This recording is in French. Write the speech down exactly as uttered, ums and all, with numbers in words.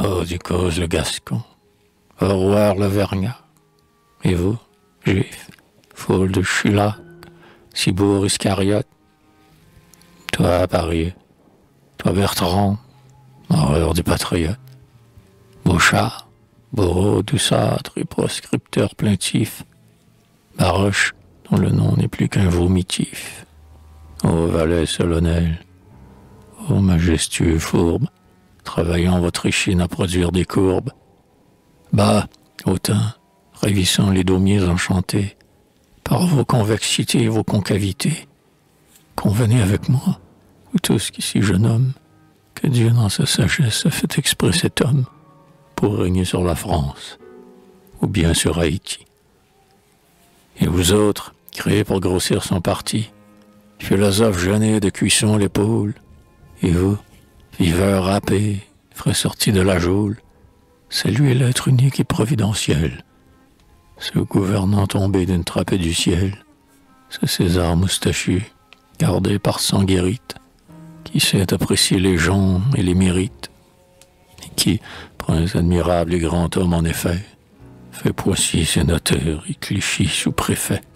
Oh, du cause le Gascon, au roi le Vergnat. Et vous, Juif, foule de Chulac, Cibourg Iscariote, toi, Paris, toi, Bertrand, horreur du patriote, Bouchard, bourreau, douceâtre et proscripteur plaintif, Baroche, dont le nom n'est plus qu'un vomitif. Ô valet solennel, ô majestueux fourbe, travaillant votre échine à produire des courbes, bas, hautain, ravissant les daumiers enchantés, par vos convexités et vos concavités, convenez avec moi, vous tous qu'ici je nomme, que Dieu dans sa sagesse a fait exprès cet homme pour régner sur la France, ou bien sur Haïti. Et vous autres, créés pour grossir son parti, philosophes jeûnés de cuisson l'épaule, et vous, viveurs râpés, frais sortis de la geôle, saluez l'être unique et providentiel, ce gouvernant tombé d'une trappe du ciel, ce César moustachu, gardé par Sanguérite, qui sait apprécier les gens et les mérites, et qui, prince admirable et grand homme en effet, fait Poissy sénateur et Clichy sous-préfet.